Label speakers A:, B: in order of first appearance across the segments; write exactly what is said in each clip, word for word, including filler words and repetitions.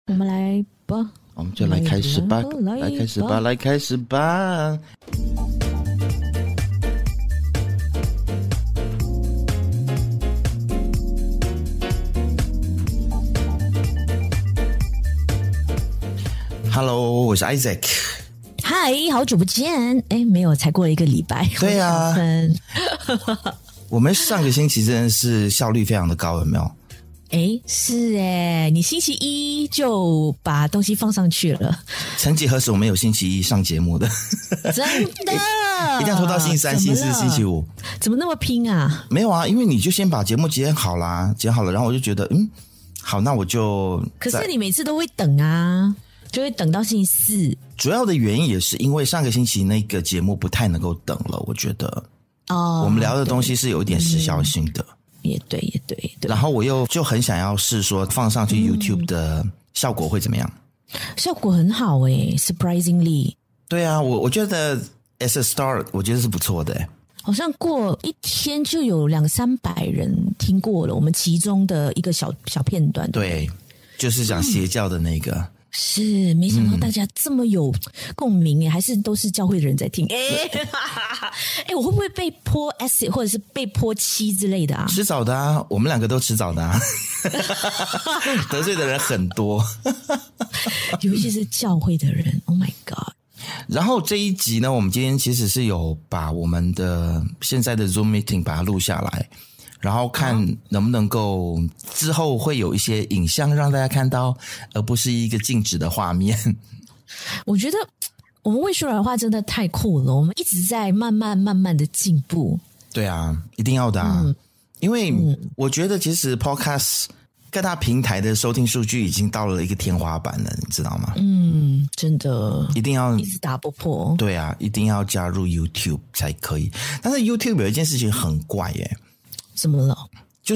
A: 我们来吧，
B: 我们就来开始吧，来, 来开始吧，来开始吧。Hello， 我是 Isaac。
A: 嗨，好久不见！哎，没有，才过了一个礼拜。
B: 对啊，我们上个星期真的是效率非常的高，有没有？
A: 哎，是哎，你星期一就把东西放上去了。
B: 曾几何时，我们有星期一上节目的，
A: 真的，
B: 一定要拖到星期三、星期四、星期五。
A: 怎么那么拼啊？
B: 没有啊，因为你就先把节目剪好啦，剪好了，然后我就觉得，嗯，好，那我就。
A: 可是你每次都会等啊，就会等到星期四。
B: 主要的原因也是因为上个星期那个节目不太能够等了，我觉得。哦。我们聊的东西是有一点时效性的。嗯
A: 也对也对也对，
B: 然后我又就很想要试说放上去 YouTube 的效果会怎么样、
A: 嗯、效果很好耶 surprisingly。
B: 对啊，我我觉得 as a start 我觉得是不错的耶，
A: 好像过一天就有两三百人听过了我们其中的一个小小片段。
B: 对，就是讲邪教的那个、嗯
A: 是，没想到大家这么有共鸣耶、嗯、还是都是教会的人在听。哎，哎，我会不会被泼 acid 或者是被泼漆之类的啊？
B: 迟早的啊，我们两个都迟早的啊。得罪的人很多，
A: 尤其是教会的人。Oh my god！
B: 然后这一集呢，我们今天其实是有把我们的现在的 Zoom meeting 把它录下来。然后看能不能够之后会有一些影像让大家看到，而不是一个静止的画面。
A: 我觉得我们未说来的话真的太酷了，我们一直在慢慢慢慢的进步。
B: 对啊，一定要的啊、嗯、因为我觉得其实 Podcast 各大平台的收听数据已经到了一个天花板了，你知道吗？
A: 嗯，真的一
B: 定要
A: 一直打不破。
B: 对啊，一定要加入 YouTube 才可以。但是 YouTube 有一件事情很怪耶。
A: 怎么了？就是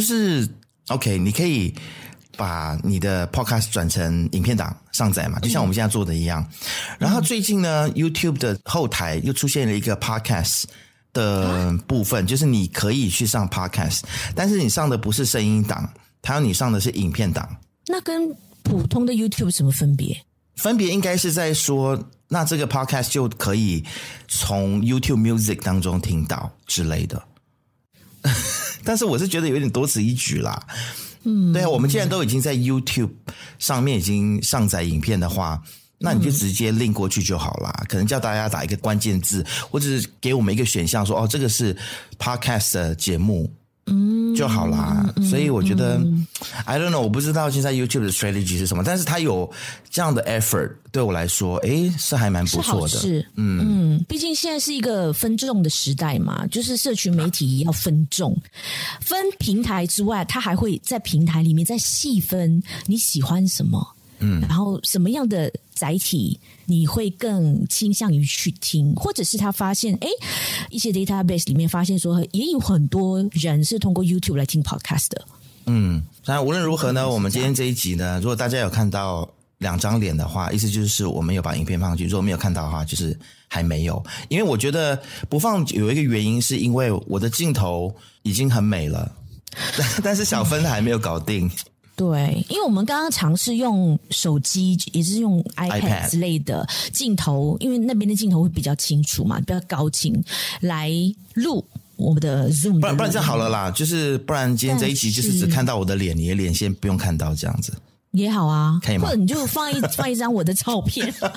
B: OK， 你可以把你的 podcast 转成影片档上载嘛，就像我们现在做的一样。嗯、然后最近呢 YouTube 的后台又出现了一个 podcast 的部分、啊、就是你可以去上 podcast， 但是你上的不是声音档，它要你上的是影片档。
A: 那跟普通的 YouTube 有什么分别？
B: 分别应该是在说，那这个 podcast 就可以从 YouTube Music 当中听到之类的。但是我是觉得有点多此一举啦。嗯，对啊，我们既然都已经在 YouTube 上面已经上载影片的话，那你就直接 link 过去就好啦、嗯、可能叫大家打一个关键字，或者是给我们一个选项说，哦，这个是 podcast 的节目。嗯，就好啦、嗯、所以我觉得、嗯、I don't know， 我不知道现在 YouTube 的 strategy 是什么，但是它有这样的 effort， 对我来说诶是还蛮不错的。
A: 是嗯嗯，毕竟现在是一个分众的时代嘛，就是社群媒体要分众，分平台之外，它还会在平台里面再细分你喜欢什么，嗯，然后什么样的载体你会更倾向于去听，或者是他发现诶一些 database 里面发现说也有很多人是通过 YouTube 来听 podcast 的。
B: 嗯，那无论如何呢，我们今天这一集呢，如果大家有看到两张脸的话，意思就是我们有把影片放上去，如果没有看到的话就是还没有。因为我觉得不放有一个原因是因为我的镜头已经很美了，但是小芬还没有搞定。
A: 对，因为我们刚刚尝试用手机，也是用 iPad 之类的镜头，因为那边的镜头会比较清楚嘛，比较高清来录我们的 Zoom 的。
B: 不然不然这样好了啦，就是不然今天这一集就是只看到我的脸，你的脸先不用看到这样子。
A: 也好啊，
B: 可以吗？
A: 或者你就放一放一张我的照片。哎、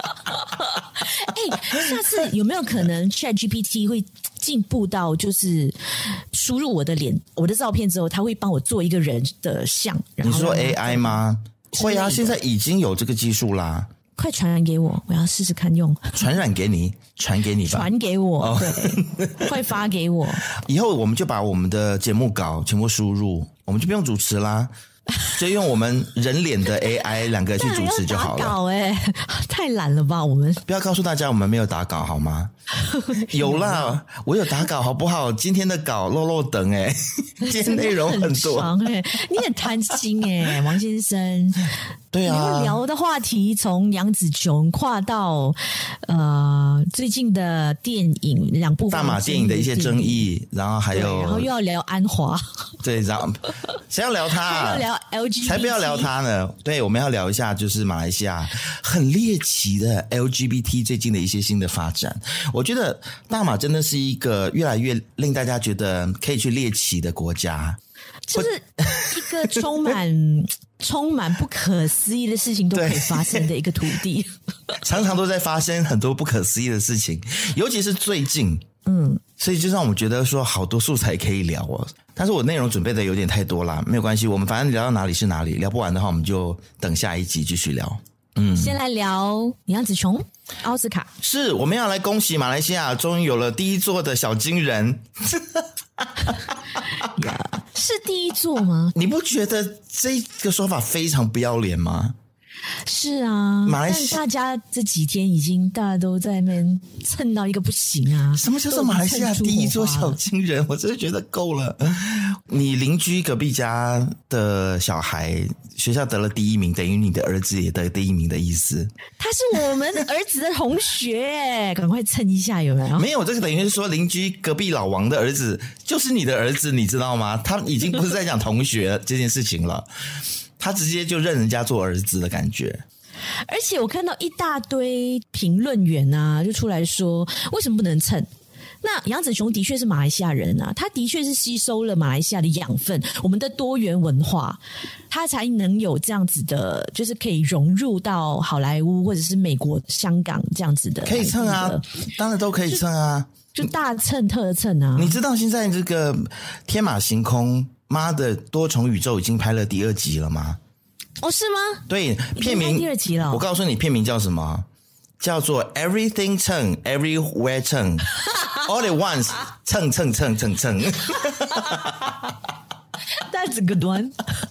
A: 欸，下次有没有可能 ChatGPT 会进步到就是输入我的脸、我的照片之后，他会帮我做一个人的像？
B: 你说 A I 吗？会啊，现在已经有这个技术啦。
A: 快传染给我，我要试试看用。
B: 传染给你，传给你吧。
A: 传给我，哦、对，快发给我。
B: 以后我们就把我们的节目稿全部输入，我们就不用主持啦。就用我们人脸的 A I 两个去主持就好了。
A: 打稿欸，太懒了吧我们。
B: 不要告诉大家我们没有打稿好吗？有啦，我有打稿好不好？今天的稿漏漏等欸，今天内容很多。
A: 很长欸，你很贪心欸，王先生。
B: 对啊，
A: 聊的话题从杨紫琼跨到呃最近的电影两部
B: 大马电影的一些争议，然后还有，
A: 然后又要聊安华。
B: 对，然后谁要聊他、啊？
A: 要聊 L G B T，
B: 才不要聊他呢。对，我们要聊一下就是马来西亚很猎奇的 L G B T 最近的一些新的发展。我觉得大马真的是一个越来越令大家觉得可以去猎奇的国家，
A: 就是一个充满充满不可思议的事情都可以发生的一个土地，
B: 常常都在发生很多不可思议的事情，尤其是最近。嗯，所以就让我们觉得说好多素材可以聊哦，但是我内容准备的有点太多啦，没有关系，我们反正聊到哪里是哪里，聊不完的话我们就等下一集继续聊。嗯，
A: 先来聊杨紫琼奥斯卡，
B: 是我们要来恭喜马来西亚终于有了第一座的小金人。
A: yeah, 是第一座吗？
B: 你不觉得这个说法非常不要脸吗？
A: 是啊，
B: 马来西
A: 但大家这几天已经大家都在那边蹭到一个不行啊！
B: 什么叫做马来西亚第一座小金人？我真的觉得够了。你邻居隔壁家的小孩学校得了第一名，等于你的儿子也得第一名的意思。
A: 他是我们儿子的同学，赶快蹭一下有没有？
B: 没有，这个等于是说邻居隔壁老王的儿子就是你的儿子，你知道吗？他已经不是在讲同学这件事情了。他直接就认人家做儿子的感觉。
A: 而且我看到一大堆评论员啊就出来说为什么不能蹭，那杨紫琼的确是马来西亚人啊，他的确是吸收了马来西亚的养分，我们的多元文化，他才能有这样子的就是可以融入到好莱坞或者是美国香港这样子的，
B: 可以蹭啊，当然都可以蹭啊，
A: 就大蹭特蹭啊。你
B: 知道现在这个天马行空妈的多重宇宙已经拍了第二集了吗？
A: 哦，是吗？
B: 对，片名
A: 第二集了。
B: 我告诉你，片名叫什么？叫做 Everything 蹭 Everywhere 蹭All at once 蹭蹭蹭蹭蹭。
A: That's a good one 。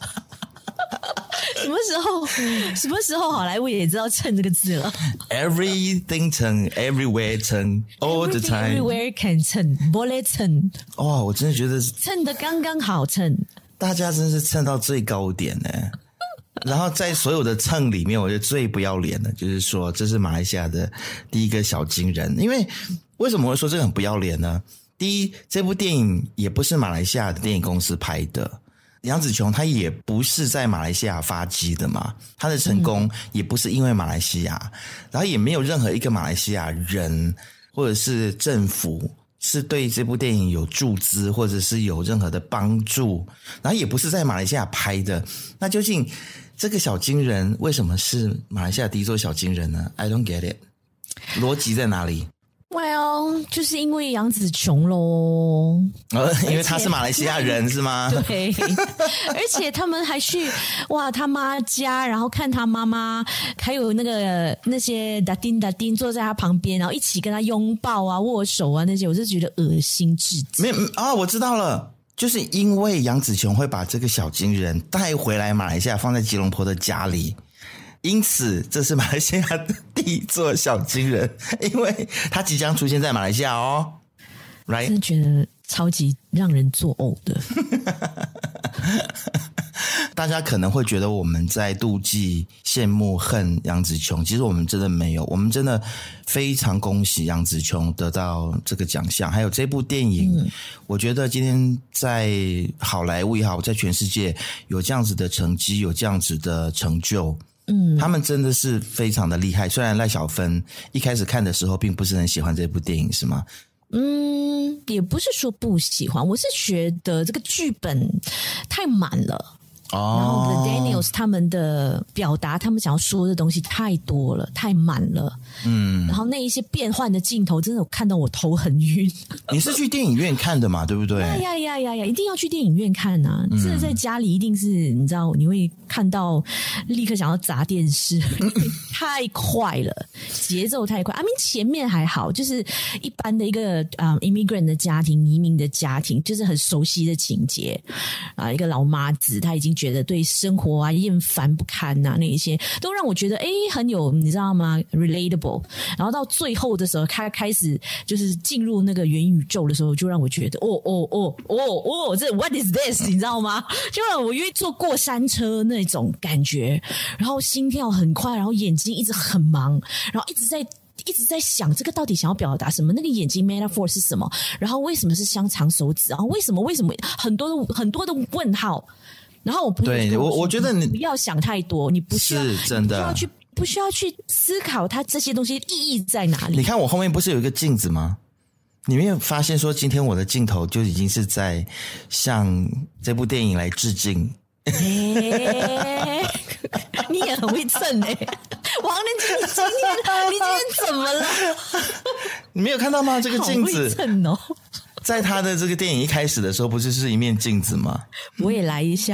A: 什么时候？什么时候好莱坞也知道蹭这个字了
B: ？Everything 蹭 Everywhere 蹭 All the time
A: Everywhere can 蹭 Boleh 蹭。
B: 哦，我真的觉得
A: 蹭的刚刚好蹭，
B: 大家真是蹭到最高点呢。然后在所有的蹭里面，我觉得最不要脸的就是说这是马来西亚的第一个小金人。因为为什么会说这个很不要脸呢？第一，这部电影也不是马来西亚的电影公司拍的，杨紫琼她也不是在马来西亚发迹的嘛，她的成功也不是因为马来西亚，嗯、然后也没有任何一个马来西亚人或者是政府是对这部电影有注资或者是有任何的帮助，然后也不是在马来西亚拍的。那究竟这个小金人为什么是马来西亚第一座小金人呢？ I don't get it， 逻辑在哪里？
A: Well， 就是因为杨紫琼咯、
B: 呃、因为他是马来西亚人是吗？
A: 对，而且他们还去哇他妈家，然后看他妈妈还有那个那些达丁达丁坐在他旁边，然后一起跟他拥抱啊握手啊那些，我就觉得恶心至极。
B: 没有啊，我知道了，就是因为杨紫琼会把这个小金人带回来马来西亚，放在吉隆坡的家里，因此这是马来西亚的第一座小金人，因为他即将出现在马来西亚哦。Right？
A: 真的觉得超级让人作呕的。
B: 大家可能会觉得我们在妒忌、羡慕、恨杨紫琼，其实我们真的没有，我们真的非常恭喜杨紫琼得到这个奖项，还有这部电影、嗯、我觉得今天在好莱坞也好，在全世界有这样子的成绩，有这样子的成就，嗯，他们真的是非常的厉害。虽然赖小芬一开始看的时候并不是很喜欢这部电影，是吗？
A: 嗯，也不是说不喜欢，我是觉得这个剧本太满了。哦、然后 The Daniels 他们的表达，他们想要说的东西太多了，太满了。嗯，然后那一些变换的镜头，真的有看到我头很晕。
B: 你是去电影院看的嘛？对不对？
A: 呀呀呀呀呀！一定要去电影院看啊！真的在家里一定是你知道，你会看到立刻想要砸电视，太快了，节奏太快。I mean 前面还好，就是一般的一个啊、um, immigrant 的家庭，移民的家庭，就是很熟悉的情节啊，一个老妈子，她已经觉得对生活啊厌烦不堪啊，那一些都让我觉得诶很有你知道吗 relatable。然后到最后的时候，开开始就是进入那个元宇宙的时候，就让我觉得哦哦哦哦哦，这 what is this 你知道吗？就让我因为坐过山车那种感觉，然后心跳很快，然后眼睛一直很忙，然后一直在一直在想这个到底想要表达什么，那个眼睛 metaphor 是什么，然后为什么是香肠手指，然后为什么为什么很多的很多的问号， 然后我朋友
B: 对我我觉得你
A: 不要想太多，你不需要
B: 是真的
A: 不需要去不需要去思考它这些东西意义在哪里。
B: 你看我后面不是有一个镜子吗？你没有发现说今天我的镜头就已经是在向这部电影来致敬？
A: 欸、你也很会蹭哎、欸，王仁杰，你今天你今天怎么了？
B: 你没有看到吗？这个镜子，
A: 好会蹭哦！
B: 在他的这个电影一开始的时候，不是是一面镜子吗？
A: 我也来一下，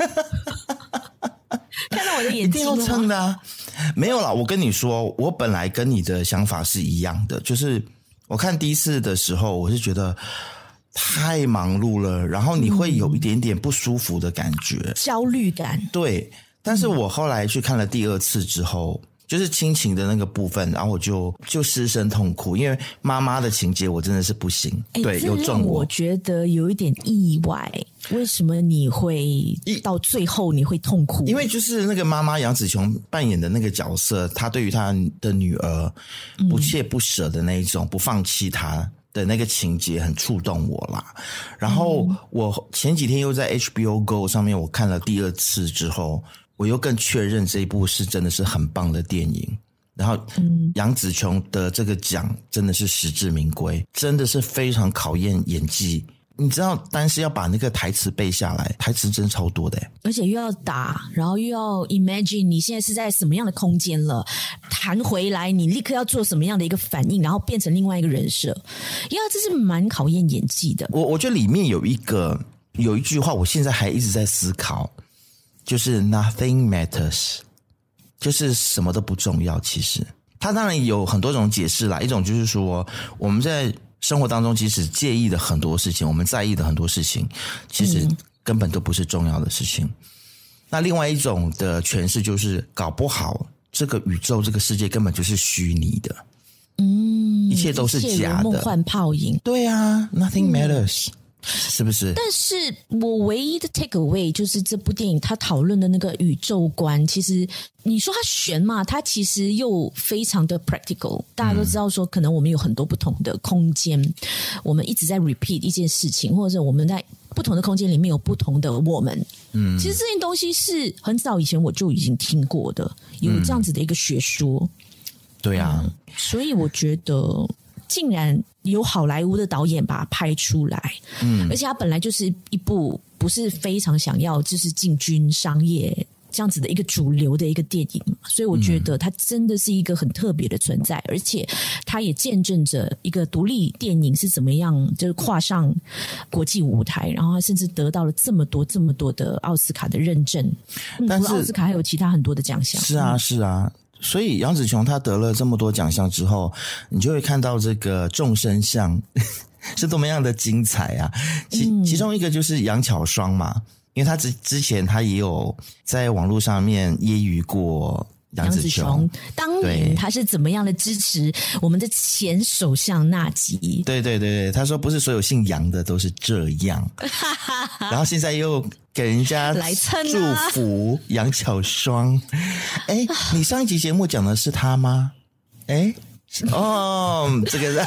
A: 看到我的眼睛
B: 一定要蹭的啊！没有啦，我跟你说，我本来跟你的想法是一样的，就是我看第一次的时候，我是觉得太忙碌了，然后你会有一点点不舒服的感觉，嗯、
A: 焦虑感。
B: 对，但是我后来去看了第二次之后。就是亲情的那个部分，然后我就就失声痛哭，因为妈妈的情节我真的是不行，欸、对，有中我。
A: 我觉得有一点意外，为什么你会到最后你会痛哭？
B: 因为就是那个妈妈杨紫琼扮演的那个角色，她对于她的女儿不锲不舍的那一种、嗯、不放弃她的那个情节很触动我啦。然后我前几天又在 H B O Go 上面我看了第二次之后。我又更确认这一部是真的是很棒的电影，然后杨紫琼的这个奖真的是实至名归，真的是非常考验演技。你知道单是要把那个台词背下来，台词真超多的耶，
A: 而且又要打，然后又要 imagine 你现在是在什么样的空间了，弹回来你立刻要做什么样的一个反应，然后变成另外一个人设，呀，这是蛮考验演技的。
B: 我我觉得里面有一个有一句话我现在还一直在思考，就是 nothing matters， 就是什么都不重要。其实它当然有很多种解释啦，一种就是说我们在生活当中即使介意的很多事情，我们在意的很多事情其实根本都不是重要的事情、嗯、那另外一种的诠释就是搞不好这个宇宙这个世界根本就是虚拟的，嗯，一切都是假的，
A: 梦幻泡影。
B: 对啊 nothing matters、嗯，是不是？
A: 但是我唯一的 take away 就是这部电影它讨论的那个宇宙观，其实你说它玄嘛，它其实又非常的 practical。大家都知道说，可能我们有很多不同的空间、嗯，我们一直在 repeat 一件事情，或者是我们在不同的空间里面有不同的我们。嗯，其实这件东西是很早以前我就已经听过的，有这样子的一个学说。嗯、
B: 对啊、嗯，
A: 所以我觉得。竟然有好莱坞的导演把它拍出来，嗯，而且它本来就是一部不是非常想要就是进军商业这样子的一个主流的一个电影，所以我觉得它真的是一个很特别的存在，而且它也见证着一个独立电影是怎么样就是跨上国际舞台，然后它甚至得到了这么多这么多的奥斯卡的认证，但是、嗯、奥斯卡还有其他很多的奖项，
B: 是啊是啊。所以杨紫琼她得了这么多奖项之后，你就会看到这个众生相是多么样的精彩啊！其、嗯、其中一个就是杨巧双嘛，因为她之之前她也有在网络上面揶揄过杨紫琼，
A: 当年她是怎么样的支持我们的前首相纳吉？
B: 对对对对，她说不是所有姓杨的都是这样，然后现在又给人家祝福杨巧双。哎、啊，你上一集节目讲的是他吗？哎，哦，这个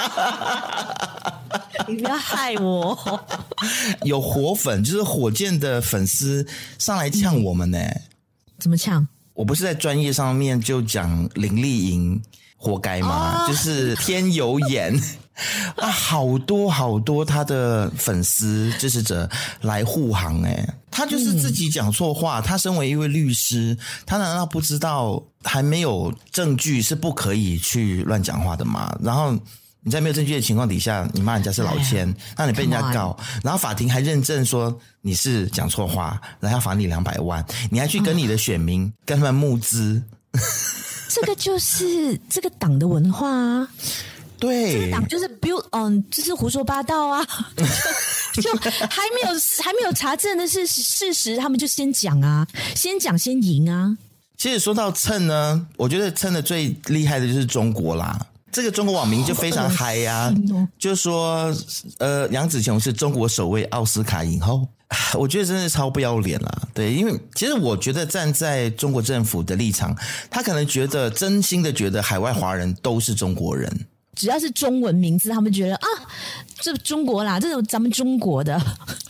A: 你不要害我。
B: 有火粉，就是火箭的粉丝上来呛我们呢、欸嗯。
A: 怎么呛？
B: 我不是在专业上面就讲林丽莹活该吗、哦？就是偏有眼。啊，好多好多他的粉丝支持者来护航诶、欸，他就是自己讲错话、嗯。他身为一位律师，他难道不知道还没有证据是不可以去乱讲话的吗？然后你在没有证据的情况底下，你骂人家是老千，那你被人家告，然后法庭还认证说你是讲错话，然后要罚你两百万，你还去跟你的选民、嗯、跟他们募资，
A: 这个就是这个党的文化啊。
B: 对，
A: 这个党就是 build on， 就是胡说八道啊！就, 就还没有还没有查证的是事实，他们就先讲啊，先讲先赢啊。
B: 其实说到蹭呢，我觉得蹭的最厉害的就是中国啦。这个中国网民就非常嗨呀、啊哦，就说呃杨紫琼是中国首位奥斯卡影后。我觉得真的超不要脸啦，对，因为其实我觉得站在中国政府的立场，他可能觉得真心的觉得海外华人都是中国人。只
A: 要是中文名字，他们觉得啊，这中国啦，这种咱们中国的，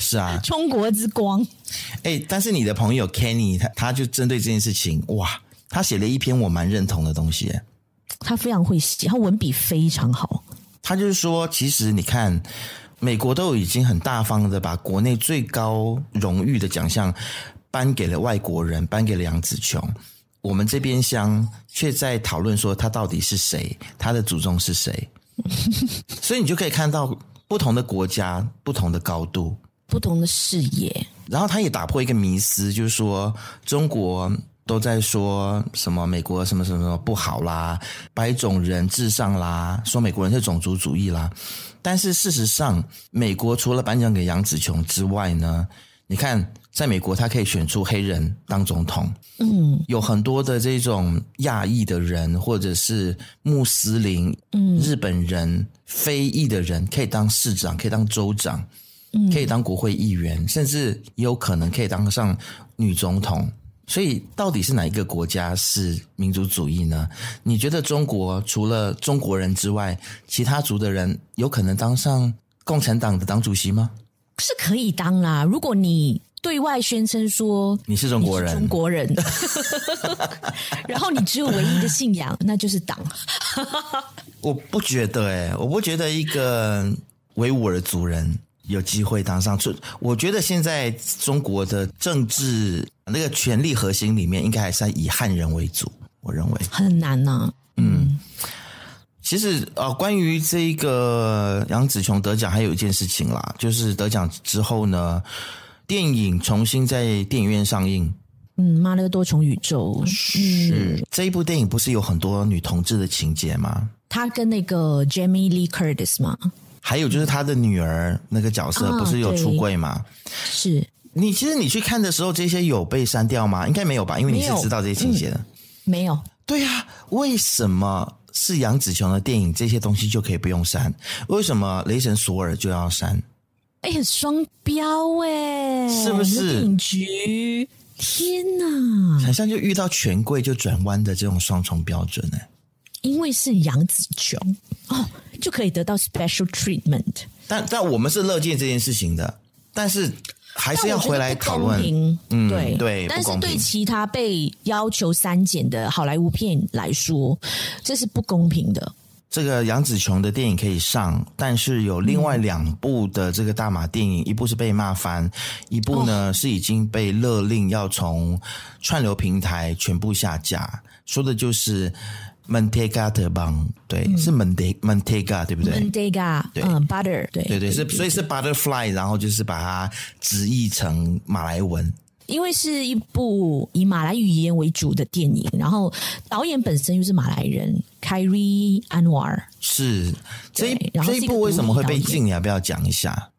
B: 是啊，
A: 中国之光。
B: 哎，但是你的朋友 Kenny 他他就针对这件事情，哇，他写了一篇我蛮认同的东西。
A: 他非常会写，他文笔非常好。
B: 他就是说，其实你看，美国都已经很大方的把国内最高荣誉的奖项颁给了外国人，颁给了杨紫琼。我们这边厢却在讨论说他到底是谁，他的祖宗是谁。所以你就可以看到不同的国家不同的高度，
A: 不同的视野。
B: 然后他也打破一个迷思，就是说中国都在说什么美国什么什么什么不好啦，白种人至上啦，说美国人是种族主义啦。但是事实上，美国除了颁奖给杨紫琼之外呢，你看在美国他可以选出黑人当总统，嗯，有很多的这种亚裔的人或者是穆斯林、嗯，日本人、非裔的人可以当市长，可以当州长，嗯，可以当国会议员，甚至也有可能可以当上女总统。所以到底是哪一个国家是民族主义呢？你觉得中国除了中国人之外，其他族的人有可能当上共产党的党主席吗？
A: 是可以当啦，如果你对外宣称说
B: 你是中国人，
A: 中国人然后你只有唯一的信仰那就是党。
B: 我不觉得耶、欸、我不觉得一个维吾尔族人有机会当上。我觉得现在中国的政治那个权力核心里面应该还是以汉人为主，我认为
A: 很难啊。
B: 嗯，其实呃，关于这个杨紫琼得奖还有一件事情啦，就是得奖之后呢，电影重新在电影院上映。
A: 嗯，妈的多重宇宙
B: 是、嗯、这一部电影不是有很多女同志的情节吗？
A: 她跟那个 Jamie Lee Curtis 吗？
B: 还有就是她的女儿那个角色不是有出柜吗？
A: 是。
B: 你其实你去看的时候，这些有被删掉吗？应该没有吧，因为你是知道这些情节的。
A: 嗯、没有。对
B: 啊，为什么是杨紫琼的电影这些东西就可以不用删？为什么雷神索尔就要删？
A: 哎、欸，双标哎、欸，
B: 是不是？
A: 电影局，天哪！
B: 好像就遇到权贵就转弯的这种双重标准哎、欸。
A: 因为是杨紫琼哦，就可以得到 special treatment。
B: 但但我们是乐见这件事情的，但是还是要回来讨论。
A: 嗯，对
B: 对，
A: 但是对其他被要求删减的好莱坞片来说，这是不公平的。
B: 这个杨紫琼的电影可以上，但是有另外两部的这个大马电影，嗯、一部是被骂翻，一部呢、哦、是已经被勒令要从串流平台全部下架，说的就是Mentega 的邦，对，嗯、是 Mentega 对不对
A: ？Mentega， 对，嗯 ，butter， 对，
B: 对对是，所以是 butterfly， 然后就是把它直译成马来文。
A: 因为是一部以马来语言为主的电影，然后导演本身又是马来人 Khairy Anwar。是，
B: 这一这一部为什么会被禁？你要不要讲一下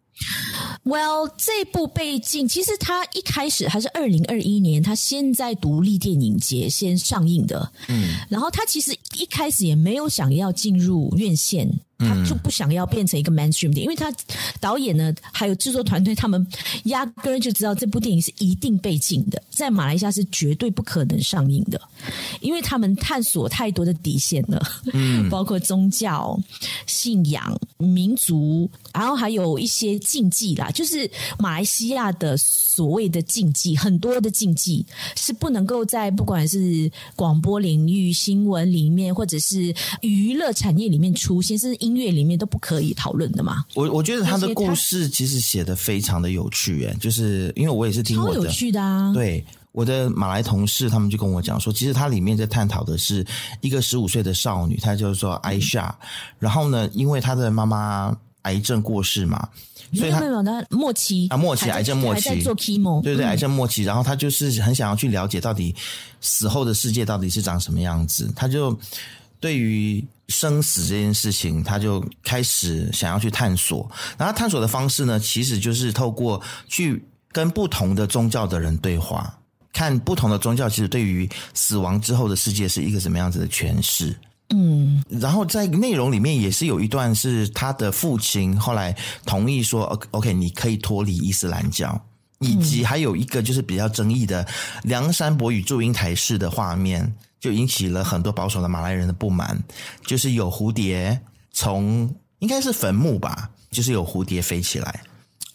A: ？Well， 这部被禁，其实它一开始还是二零二一年，它先在独立电影节先上映的，嗯，然后它其实一开始也没有想要进入院线，他就不想要变成一个 mainstream 电影，因为他导演呢还有制作团队，他们压根就知道这部电影是一定被禁的，在马来西亚是绝对不可能上映的，因为他们探索太多的底线了，嗯，包括宗教、信仰、民族，然后还有一些禁忌啦，就是马来西亚的所谓的禁忌，很多的禁忌是不能够在不管是广播领域、新闻里面，或者是娱乐产业里面出现，甚至音乐里面都不可以讨论的嘛。
B: 我我觉得他的故事其实写得非常的有趣耶，就是因为我也是听我的
A: 超有趣的啊，
B: 对我的马来同事，他们就跟我讲说，其实它里面在探讨的是一个十五岁的少女，她叫做艾莎，然后呢，因为她的妈妈癌症过世嘛，所以她
A: 末期
B: 啊，末期癌症末期
A: 还在做 chemo，
B: 对对，癌症末期，然后她就是很想要去了解到底死后的世界到底是长什么样子，她就对于生死这件事情，他就开始想要去探索，然后探索的方式呢，其实就是透过去跟不同的宗教的人对话，看不同的宗教其实对于死亡之后的世界是一个什么样子的诠释。嗯，然后在内容里面也是有一段是他的父亲后来同意说 OK 你可以脱离伊斯兰教，以及还有一个就是比较争议的梁山伯与祝英台式的画面，就引起了很多保守的马来人的不满，就是有蝴蝶从应该是坟墓吧，就是有蝴蝶飞起来。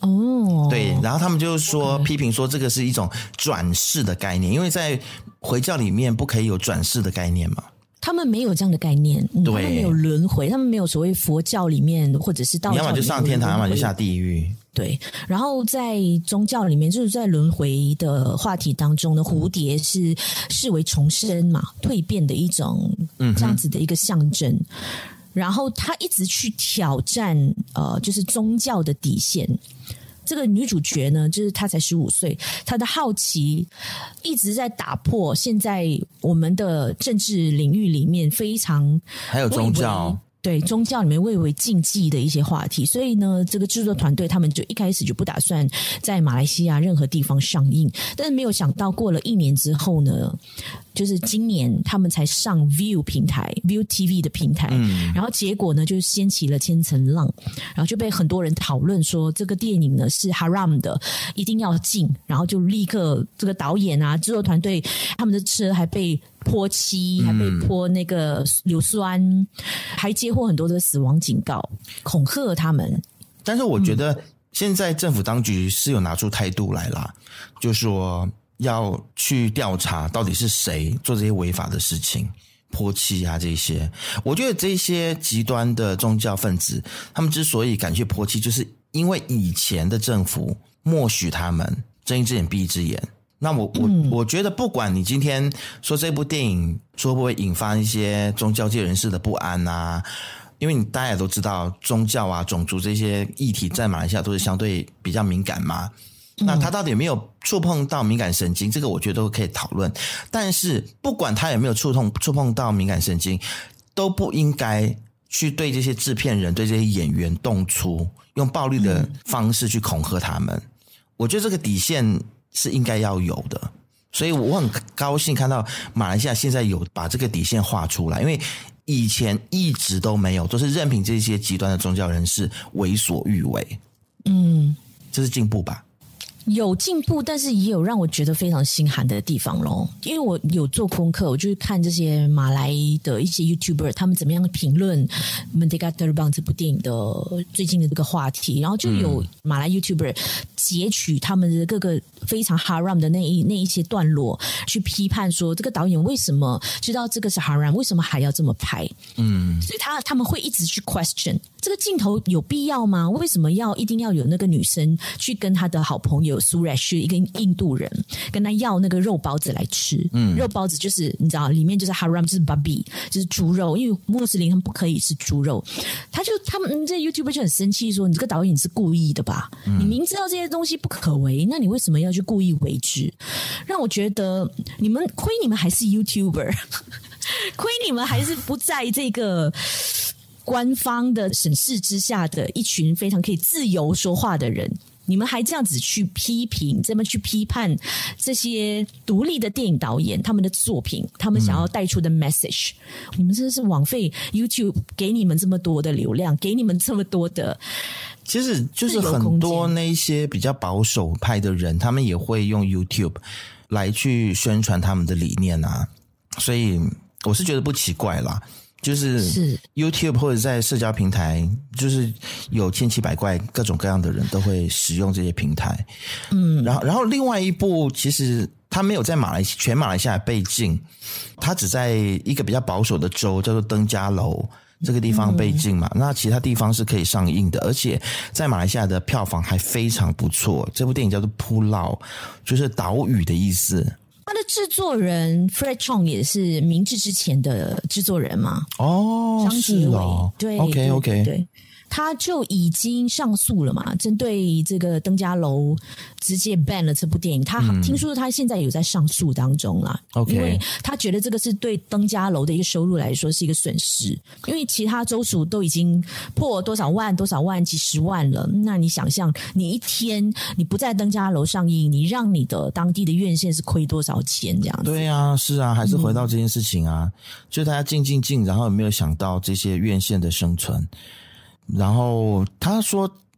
A: 哦，
B: 对，然后他们就说批评说这个是一种转世的概念，因为在回教里面不可以有转世的概念嘛。
A: 他们没有这样的概念，嗯、
B: 对，
A: 他们没有轮回，他们没有所谓佛教里面或者是道教里面，
B: 你要么就上天堂，要么就下地狱。
A: 对，然后在宗教里面，就是在轮回的话题当中呢，蝴蝶是视为重生嘛、蜕变的一种这样子的一个象征。嗯、然后他一直去挑战呃，就是宗教的底线。这个女主角呢，就是她才十五岁，她的好奇一直在打破现在我们的政治领域里面非常
B: 还有宗教。
A: 对宗教里面蔚为禁忌的一些话题，所以呢，这个制作团队他们就一开始就不打算在马来西亚任何地方上映，但是没有想到过了一年之后呢，就是今年他们才上 View 平台 View T V 的平台、嗯、然后结果呢就掀起了千层浪，然后就被很多人讨论说这个电影呢是 haram 的，一定要禁，然后就立刻这个导演啊制作团队他们的车还被泼漆，还被泼那个硫酸、嗯、还接获很多的死亡警告，恐吓他们。
B: 但是我觉得现在政府当局是有拿出态度来啦，就是说要去调查到底是谁做这些违法的事情，泼漆啊这些。我觉得这些极端的宗教分子他们之所以敢去泼漆，就是因为以前的政府默许他们，睁一只眼闭一只眼。那我我我觉得不管你今天说这部电影说会不会引发一些宗教界人士的不安啊，因为你大家也都知道宗教啊种族这些议题在马来西亚都是相对比较敏感嘛，那他到底有没有触碰到敏感神经，这个我觉得都可以讨论，但是不管他有没有触碰触碰到敏感神经，都不应该去对这些制片人对这些演员动粗，用暴力的方式去恐吓他们。我觉得这个底线是应该要有的，所以我很高兴看到马来西亚现在有把这个底线画出来，因为以前一直都没有，都是任凭这些极端的宗教人士为所欲为。嗯，这是进步吧？
A: 有进步，但是也有让我觉得非常心寒的地方咯。因为我有做功课，我就是看这些马来的一些 YouTuber 他们怎么样评论《Merdeka Terbang》这部电影的最近的这个话题，然后就有马来 YouTuber 截取他们的各个非常 haram 的那一那一些段落，去批判说这个导演为什么知道这个是 haram， 为什么还要这么拍？嗯，所以他他们会一直去 question 这个镜头有必要吗？为什么要一定要有那个女生去跟她的好朋友苏瑞是一个印度人跟他要那个肉包子来吃，嗯，肉包子就是你知道里面就是 haram 就是 babi 就是猪肉，因为穆斯林他们不可以吃猪肉，他就他们这 YouTuber 就很生气说你这个导演是故意的吧、嗯、你明知道这些东西不可为，那你为什么要去故意为之？让我觉得你们亏你们还是 YouTuber 亏你们还是不在这个官方的审视之下的一群非常可以自由说话的人，你们还这样子去批评，这么去批判这些独立的电影导演他们的作品，他们想要带出的 message、嗯、你们真的是枉费 YouTube 给你们这么多的流量，给你们这么多的，
B: 其实就是很多那一些比较保守派的人，他们也会用 YouTube 来去宣传他们的理念啊，所以我是觉得不奇怪啦，就是 YouTube 或者在社交平台，就是有千奇百怪各种各样的人都会使用这些平台。嗯，然后然后另外一部其实它没有在马来全马来西亚被禁，它只在一个比较保守的州叫做登嘉楼这个地方被禁嘛、嗯、那其他地方是可以上映的，而且在马来西亚的票房还非常不错。这部电影叫做扑烙，就是岛屿的意思。
A: 他的制作人 Fred Chong 也是明治之前的制作人嘛？
B: 哦，是哦，
A: 对
B: ，OK OK，
A: 对，他就已经上诉了嘛，针对这个登嘉楼直接 ban 了这部电影。他、嗯、听说他现在有在上诉当中啦
B: ，OK，
A: 因为他觉得这个是对登嘉楼的一个收入来说是一个损失，因为其他州属都已经破多少万、多少万、几十万了。那你想象，你一天你不在登嘉楼上映，你让你的当地的院线是亏多少钱？这样子？
B: 对啊，是啊，还是回到这件事情啊，嗯、就大家静静静，然后有没有想到这些院线的生存？然后他说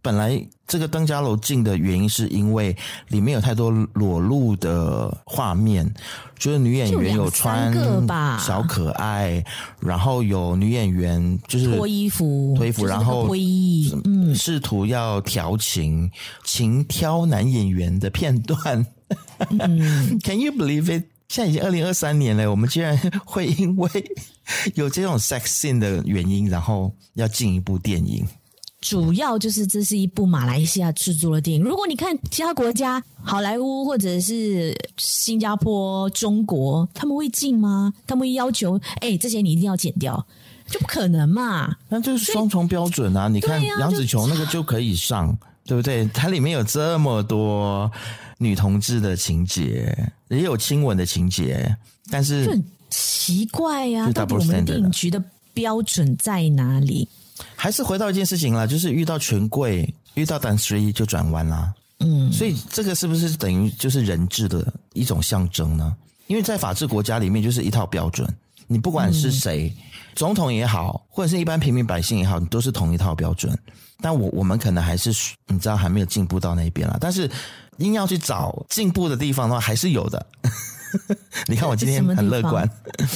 B: 本来这个登嘉楼禁的原因是因为里面有太多裸露的画面，就是女演员有穿小可爱，然后有女演员就是
A: 脱衣服
B: 脱衣服，然后
A: 脱衣嗯，
B: 试图要调情情挑男演员的片段。嗯、Can you believe it？ 现在已经二零二三年了，我们竟然会因为有这种 sex scene 的原因，然后要进一部电影。
A: 主要就是这是一部马来西亚制作的电影。如果你看其他国家，好莱坞或者是新加坡、中国，他们会禁吗？他们会要求，哎、欸，这些你一定要剪掉，就不可能嘛。
B: 那就是双重标准啊！你看杨紫琼那个就可以上，对不对？它里面有这么多女同志的情节，也有亲吻的情节，但是
A: 就很奇怪呀、啊，到底我们电影局的标准在哪里？
B: 还是回到一件事情啦，就是遇到权贵，遇到单身就转弯啦。嗯，所以这个是不是等于就是人治的一种象征呢？因为在法治国家里面就是一套标准，你不管是谁、嗯、总统也好，或者是一般平民百姓也好，你都是同一套标准。但我我们可能还是你知道还没有进步到那边啦，但是硬要去找进步的地方的话，还是有的。你看我今天很乐观。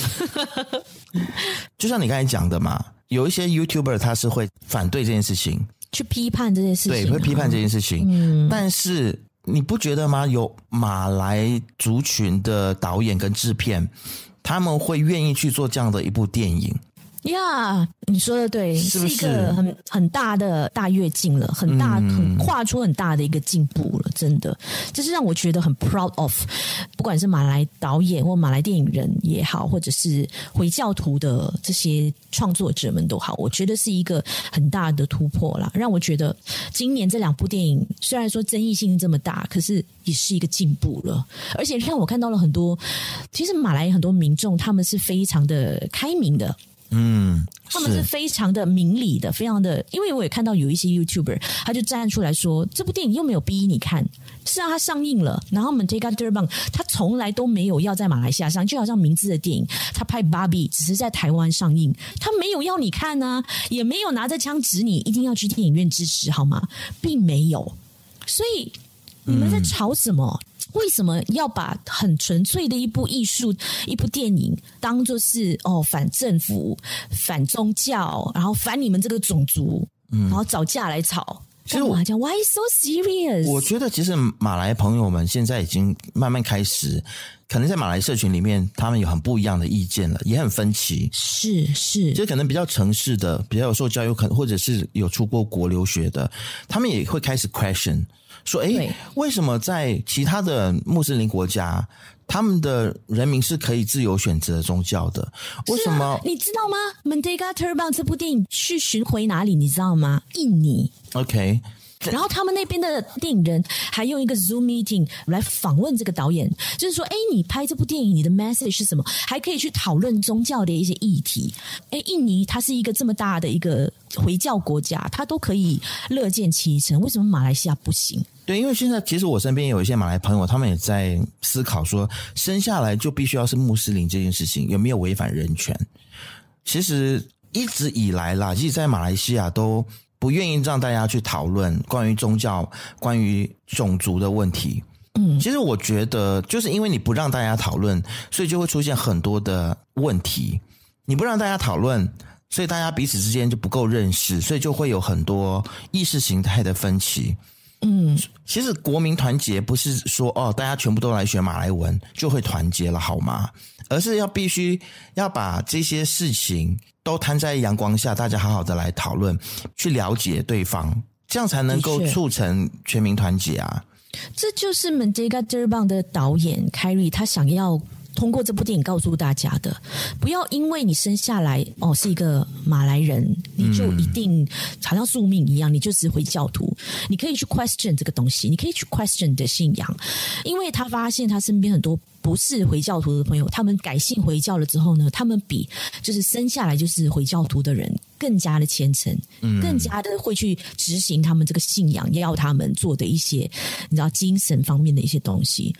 B: 就像你刚才讲的嘛，有一些 YouTuber 他是会反对这件事情，
A: 去批判这件事情，
B: 对，会批判这件事情。嗯，但是你不觉得吗？有马来族群的导演跟制片，他们会愿意去做这样的一部电影。
A: 呀、yeah, 你说的对，
B: 是不是
A: 是一个很很大的大跃进了，很大、嗯、很跨出很大的一个进步了，真的，这是让我觉得很 proud of。不管是马来导演或马来电影人也好，或者是回教徒的这些创作者们都好，我觉得是一个很大的突破啦，让我觉得今年这两部电影虽然说争议性这么大，可是也是一个进步了。而且让我看到了很多，其实马来很多民众他们是非常的开明的。
B: 嗯，
A: 他们是非常的明理的，非常的，因为我也看到有一些 YouTuber 他就站出来说，这部电影又没有逼你看，是让它上映了，然后 Merdeka Terbang 他从来都没有要在马来西亚上，就好像名字的电影他拍 Barbie 只是在台湾上映，他没有要你看啊，也没有拿着枪指你一定要去电影院支持好吗？并没有。所以你们在吵什么？嗯，为什么要把很纯粹的一部艺术、一部电影当作是哦反政府、反宗教，然后反你们这个种族，嗯，然后找架来吵？干嘛讲 Why so serious？
B: 我觉得其实马来朋友们现在已经慢慢开始，可能在马来社群里面，他们有很不一样的意见了，也很分歧。
A: 是是，
B: 就可能比较城市的、比较有受教育，可能或者是有出过国留学的，他们也会开始 question。说诶，为什么在其他的穆斯林国家，他们的人民是可以自由选择宗教的？为什么？
A: 啊、你知道吗 ？Merdeka Terbang 这部电影去巡回哪里？你知道吗？印尼。
B: OK。
A: 然后他们那边的电影人还用一个 Zoom meeting 来访问这个导演，就是说，哎，你拍这部电影，你的 message 是什么？还可以去讨论宗教的一些议题。哎，印尼它是一个这么大的一个回教国家，它都可以乐见其成，为什么马来西亚不行？
B: 对，因为现在其实我身边有一些马来朋友，他们也在思考说，生下来就必须要是穆斯林这件事情有没有违反人权？其实一直以来啦，其实在马来西亚都不愿意让大家去讨论关于宗教、关于种族的问题。嗯，其实我觉得就是因为你不让大家讨论，所以就会出现很多的问题。你不让大家讨论，所以大家彼此之间就不够认识，所以就会有很多意识形态的分歧。嗯，其实国民团结不是说哦，大家全部都来学马来文就会团结了好吗？而是要必须要把这些事情都摊在阳光下，大家好好的来讨论，去了解对方，这样才能够促成全民团结啊。
A: 这就是 Merdeka Terbang 的导演 Khairy 他想要通过这部电影告诉大家的，不要因为你生下来哦是一个马来人，你就一定好像宿命一样，你就是回教徒。你可以去 question 这个东西，你可以去 question 你的信仰，因为他发现他身边很多不是回教徒的朋友，他们改信回教了之后呢，他们比就是生下来就是回教徒的人更加的虔诚，嗯，更加的会去执行他们这个信仰要他们做的一些你知道精神方面的一些东西。嗯，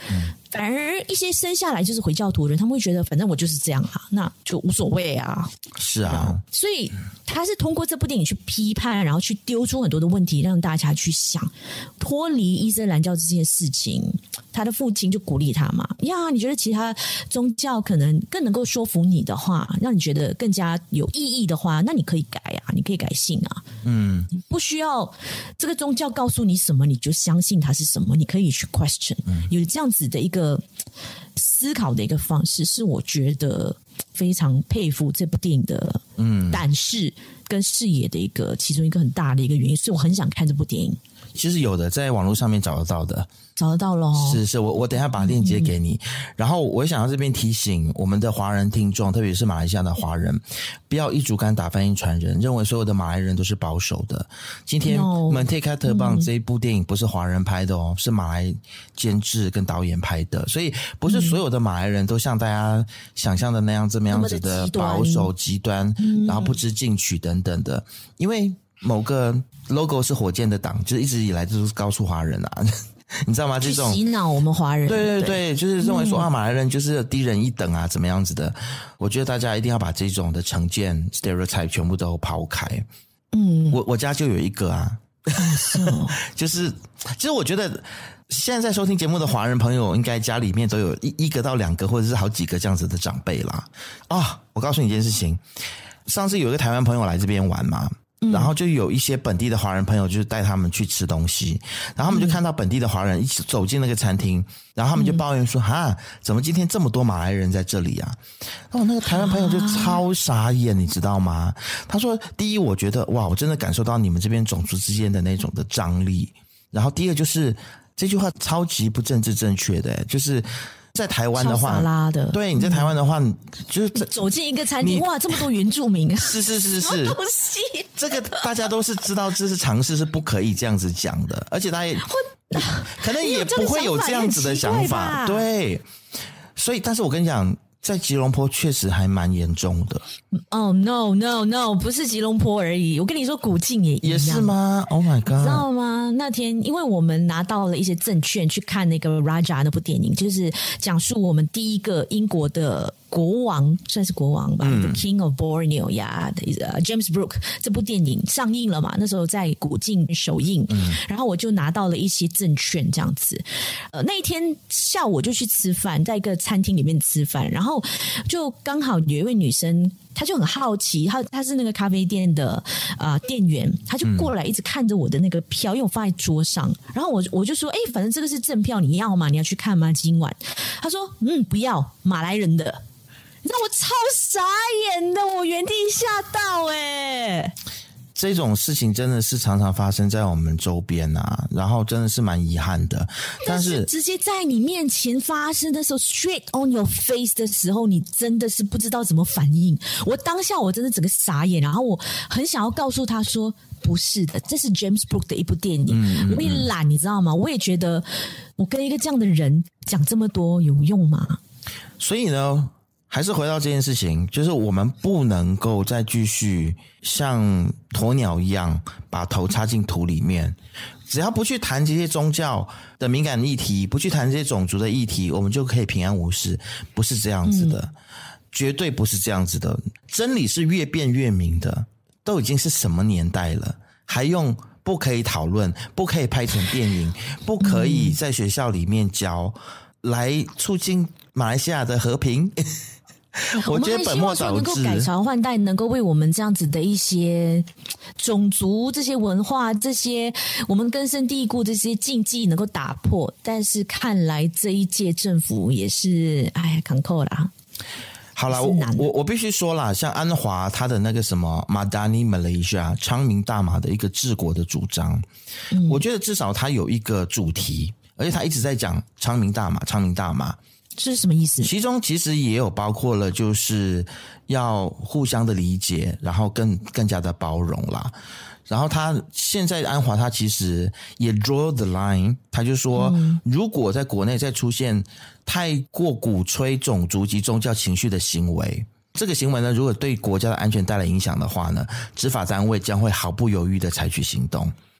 A: 反而一些生下来就是回教徒的人，他们会觉得反正我就是这样啊，那就无所谓啊。
B: 是啊，
A: 所以他是通过这部电影去批判，然后去丢出很多的问题，让大家去想脱离伊斯兰教这件事情。他的父亲就鼓励他嘛，呀，你觉得其他宗教可能更能够说服你的话，让你觉得更加有意义的话，那你可以改啊，你可以改信啊。嗯，不需要这个宗教告诉你什么你就相信它是什么，你可以去 question。嗯，有这样子的一个思考的一个方式，是我觉得非常佩服这部电影的嗯胆识跟视野的一个其中一个很大的一个原因，所以我很想看这部电影。
B: 其实有的在网络上面找得到的，
A: 找得到咯。
B: 是是，我我等一下把链接给你。嗯、然后我想要这边提醒我们的华人听众，特别是马来西亚的华人，不要一竹竿打翻一船人，认为所有的马来人都是保守的。今天《Merdeka Terbang》这一部电影不是华人拍的哦，是马来监制跟导演拍的，所以不是所有的马来人都像大家想象的那样这么样子的保守极端，嗯、然后不知进取等等的，因为某个 logo 是火箭的党，就是一直以来就是告诉华人啊，你知道吗？这种
A: 洗脑我们华人，
B: 对对对，就是认为说、嗯、啊，马来人就是低人一等啊，怎么样子的？我觉得大家一定要把这种的成见 stereotype 全部都抛开。嗯，我我家就有一个啊，哦、就是其实我觉得现在在收听节目的华人朋友，应该家里面都有一一个到两个，或者是好几个这样子的长辈啦。啊、哦，我告诉你一件事情，上次有一个台湾朋友来这边玩嘛。然后就有一些本地的华人朋友就是带他们去吃东西，然后他们就看到本地的华人一起走进那个餐厅，然后他们就抱怨说哈，怎么今天这么多马来人在这里啊？哦，那个台湾朋友就超傻眼，你知道吗？他说第一，我觉得哇，我真的感受到你们这边种族之间的那种的张力，然后第二就是这句话超级不政治正确的，就是在台湾的话，拉的对你在台湾的话，嗯、就是
A: 走进一个餐厅，哇，这么多原住民，
B: 是是是是，
A: 什么东西？
B: 这个大家都是知道，这是常识，是不可以这样子讲的，而且他也可能也不会有这样子的想法，对。所以，但是我跟你讲，在吉隆坡确实还蛮严重的。
A: 哦、oh, ，no no no， 不是吉隆坡而已。我跟你说，古晋也一样，
B: 也是吗 ？Oh my god，
A: 你知道吗？那天因为我们拿到了一些证券去看那个 Raja 那部电影，就是讲述我们第一个英国的国王，算是国王吧、嗯、，The King of Borneo 呀、yeah, ，James Brooke 这部电影上映了嘛？那时候在古晋首映，嗯、然后我就拿到了一些证券，这样子。呃，那一天下午我就去吃饭，在一个餐厅里面吃饭，然后就刚好有一位女生。他就很好奇，他他是那个咖啡店的啊、呃、店员，他就过来一直看着我的那个票，因为我放在桌上，然后我我就说，哎，反正这个是正票，你要吗？你要去看吗？今晚？他说，嗯，不要，马来人的。你知道我超傻眼的，我原地吓到哎、欸。
B: 这种事情真的是常常发生在我们周边啊，然后真的是蛮遗憾的。但是
A: 直接在你面前发生的时候 ，straight on your face 的时候，你真的是不知道怎么反应。我当下我真的整个傻眼，然后我很想要告诉他说，不是的，这是 James Brooke 的一部电影。嗯嗯嗯我也懒，你知道吗？我也觉得我跟一个这样的人讲这么多有用吗？
B: 所以呢？还是回到这件事情，就是我们不能够再继续像鸵鸟一样把头插进土里面。只要不去谈这些宗教的敏感议题，不去谈这些种族的议题，我们就可以平安无事。不是这样子的，嗯、绝对不是这样子的。真理是越辩越明的。都已经是什么年代了，还用不可以讨论，不可以拍成电影，不可以在学校里面教，嗯、来促进马来西亚的和平？我觉得本末倒置，
A: 能够改朝换代，能够为我们这样子的一些种族、这些文化、这些我们根深蒂固这些禁忌能够打破。但是看来这一届政府也是，哎呀，扛扣啦。
B: 好啦，我我我必须说啦，像安华他的那个什么 Madani Malaysia 昌明大马的一个治国的主张，嗯、我觉得至少他有一个主题，而且他一直在讲昌明大马，昌明大马。
A: 这是什么意思？
B: 其中其实也有包括了，就是要互相的理解，然后更更加的包容啦。然后他现在安华他其实也 draw the line， 他就说，嗯、如果在国内再出现太过鼓吹种族及宗教情绪的行为，这个行为呢，如果对国家的安全带来影响的话呢，执法单位将会毫不犹豫的采取行动。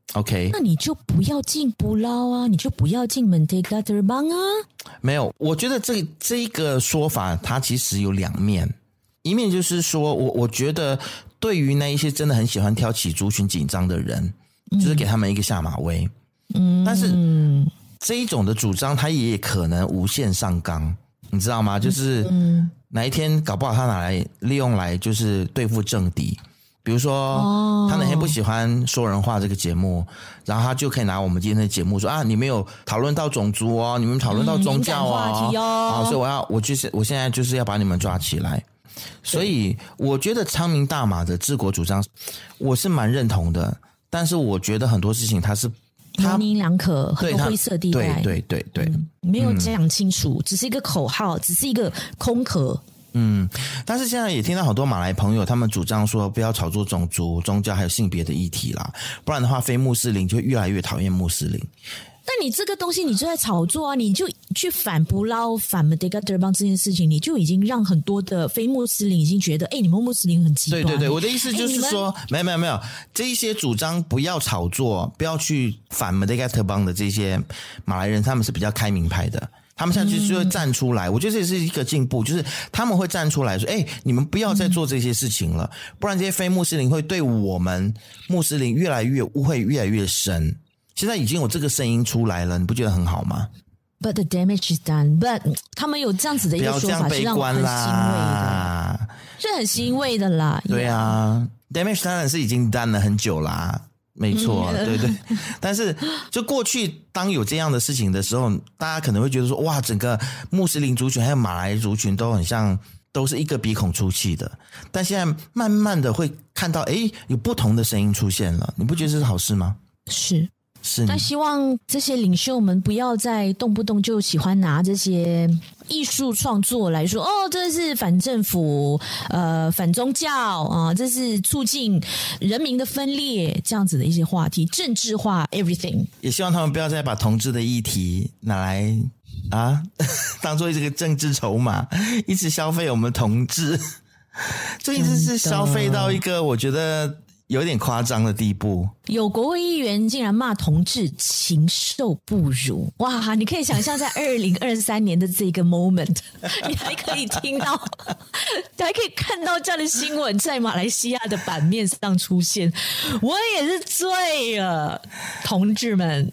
B: OK，
A: 那你就不要进布劳啊，你就不要进 Merdeka Terbang 啊。
B: 没有，我觉得这这一个说法它其实有两面，一面就是说我我觉得对于那一些真的很喜欢挑起族群紧张的人，嗯、就是给他们一个下马威。嗯，但是这一种的主张，它也可能无限上纲，你知道吗？就是哪一天搞不好他拿来利用来就是对付政敌。比如说，他哪天不喜欢说人话这个节目，然后他就可以拿我们今天的节目说啊，你们有讨论到种族哦，你们讨论到宗教哦，
A: 嗯、话题哦，
B: 啊，所以我要，我就是我现在就是要把你们抓起来。所以我觉得昌明大马的治国主张，我是蛮认同的，但是我觉得很多事情它是
A: 模棱两可，很多灰色地带，
B: 对对对对，
A: 嗯、没有讲清楚，嗯、只是一个口号，只是一个空壳。
B: 嗯，但是现在也听到好多马来朋友，他们主张说不要炒作种族、宗教还有性别的议题啦，不然的话，非穆斯林就会越来越讨厌穆斯林。
A: 但你这个东西，你就在炒作啊！你就去反布劳、反 Merdeka Terbang 这件事情，你就已经让很多的非穆斯林已经觉得，哎、欸，你们穆斯林很极端。
B: 对对对，我的意思就是说，欸、没有没有没有，这一些主张不要炒作，不要去反 Merdeka Terbang 的这些马来人，他们是比较开明派的。他们现在就会站出来，嗯、我觉得这是一个进步，就是他们会站出来说：“哎、欸，你们不要再做这些事情了，嗯、不然这些非穆斯林会对我们穆斯林越来越误会，越来越深。”现在已经有这个声音出来了，你不觉得很好吗
A: ？But the damage is done. But 他们有这样子的一个说法，是让我很欣慰的，是很欣慰的啦。
B: 对啊 ，damage 当然是已经 done 了很久啦。没错，嗯、对对，但是就过去当有这样的事情的时候，大家可能会觉得说，哇，整个穆斯林族群还有马来族群都很像，都是一个鼻孔出气的。但现在慢慢的会看到，诶，有不同的声音出现了，你不觉得这是好事吗？
A: 是。
B: 是，
A: 但希望这些领袖们不要再动不动就喜欢拿这些艺术创作来说，哦，这是反政府，呃，反宗教啊，这是促进人民的分裂，这样子的一些话题，政治化 everything。
B: 也希望他们不要再把同志的议题拿来啊，当做这个政治筹码，一直消费我们同志，这一直是消费到一个我觉得有点夸张的地步。
A: 有国会议员竟然骂同志禽兽不如，哇！你可以想象在二零二三年的这个 moment， 你还可以听到，你还可以看到这样的新闻在马来西亚的版面上出现，我也是醉了，同志们。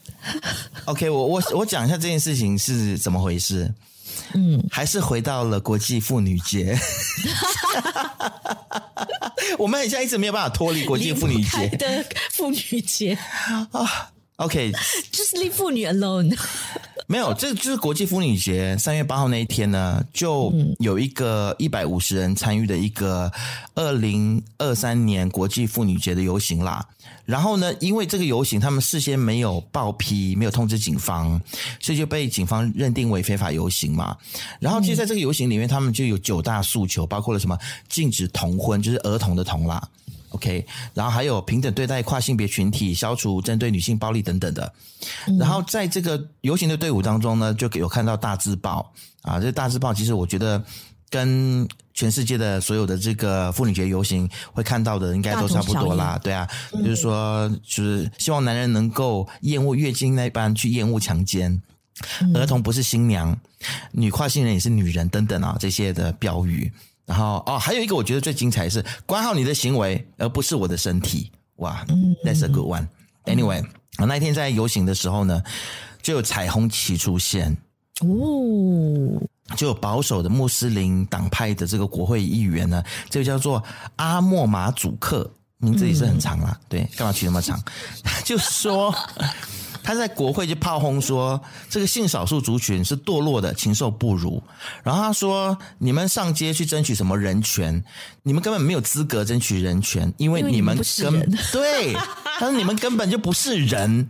B: OK， 我我我讲一下这件事情是怎么回事。嗯，还是回到了国际妇女节。我们很像一直没有办法脱离国际妇女节
A: 的妇女节
B: 啊。OK，
A: just leave 妇女 alone。
B: 没有，这就是国际妇女节三月八号那一天呢，就有一个一百五十人参与的一个二零二三年国际妇女节的游行啦。然后呢，因为这个游行他们事先没有报批，没有通知警方，所以就被警方认定为非法游行嘛。然后其实在这个游行里面，他们就有九大诉求，包括了什么禁止同婚，就是儿童的童啦。OK， 然后还有平等对待跨性别群体，消除针对女性暴力等等的。然后在这个游行的队伍当中呢，就有看到大字报啊，这大字报其实我觉得跟全世界的所有的这个妇女节游行会看到的应该都差不多啦，对啊，嗯、就是说就是希望男人能够厌恶月经那般去厌恶强奸，嗯、儿童不是新娘，女跨性人也是女人等等啊这些的标语。然后哦，还有一个我觉得最精彩的是管好你的行为，而不是我的身体。哇、嗯、，That's a good one. Anyway，、嗯、那一天在游行的时候呢，就有彩虹旗出现哦，就有保守的穆斯林党派的这个国会议员呢，这个叫做阿莫马祖克，名字也是很长啦，嗯、对，干嘛取那么长？他就说。他在国会就炮轰说这个性少数族群是堕落的，禽兽不如。然后他说你们上街去争取什么人权，你们根本没有资格争取人权，因为你们根本对，他说你们根本就不是人。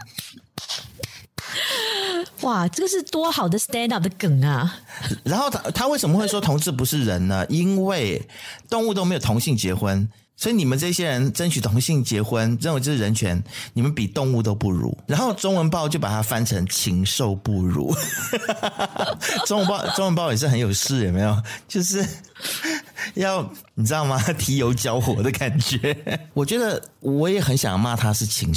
A: 哇，这个是多好的 stand up 的梗啊。
B: 然后他他为什么会说同志不是人呢？因为动物都没有同性结婚，所以你们这些人争取同性结婚，认为这是人权，你们比动物都不如。然后中文报就把它翻成禽兽不如。中文报中文报也是很有事，有没有？就是要你知道吗？提油交火的感觉。我觉得我也很想骂他是禽兽，